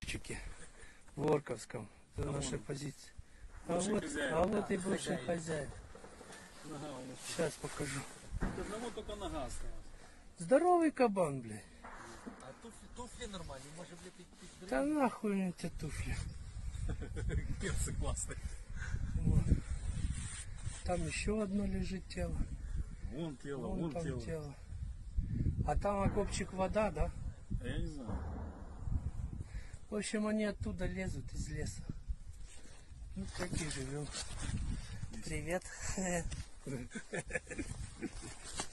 окопчике в Орковском. Это наша позиция. Бывший А вот и бывший хозяин. Нога у нас. Сейчас покажу. Одного только нога осталась. Здоровый кабан, блядь. А туфли нормальные, может быть, Да нахуй мне те туфли. Перцы классные. Вот. Там еще одно лежит тело. Вон тело, Вон вон там тело. тело. А там окопчик вода, да? А я не знаю. В общем, они оттуда лезут из леса. Ну, так и живем. Привет.